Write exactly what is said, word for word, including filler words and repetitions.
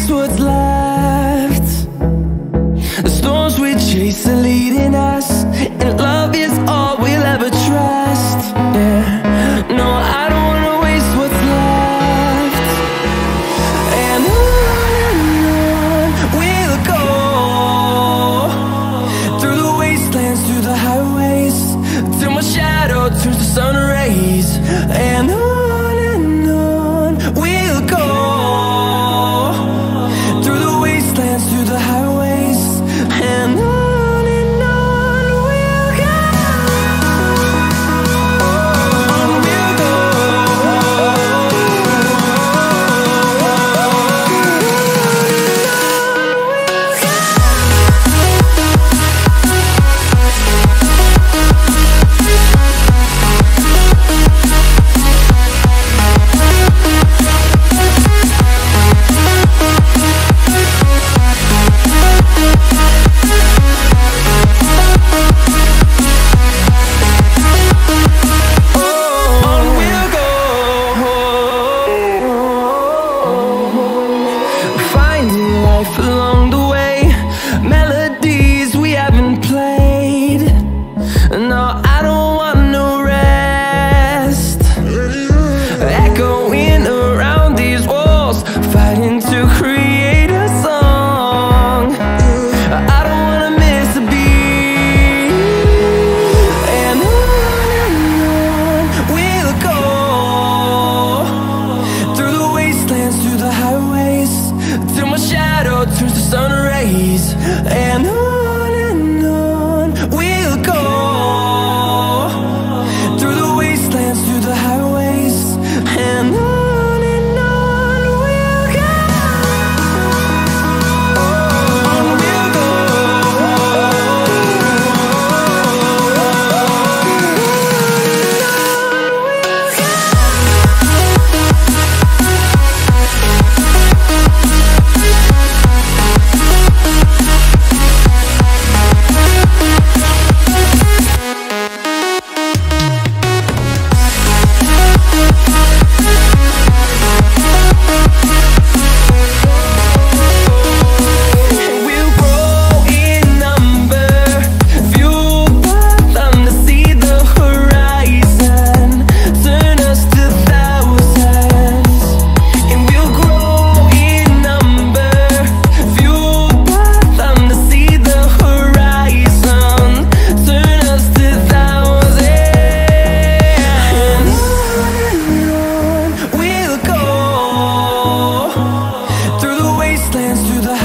waste what's left. The storms we chase are leading us, and love is all we'll ever trust. Yeah, no, I don't wanna waste what's left. And on and on we'll go, through the wastelands, through the highways, till my shadow turns to sun rays. And on and on we'll go, through the wastelands, through the highways, and on and on we'll go. On we'll go. Along the way, melodies we haven't played. No, I don't want no rest. Echoing around these walls, fighting to create a song. I don't wanna miss a beat. And on and on we'll go, through the wastelands, through the highways, till my shadow turns to sun rays. And on and on we'll go, through the wastelands, through the highways, and on and on we'll go. On we'll go. Through the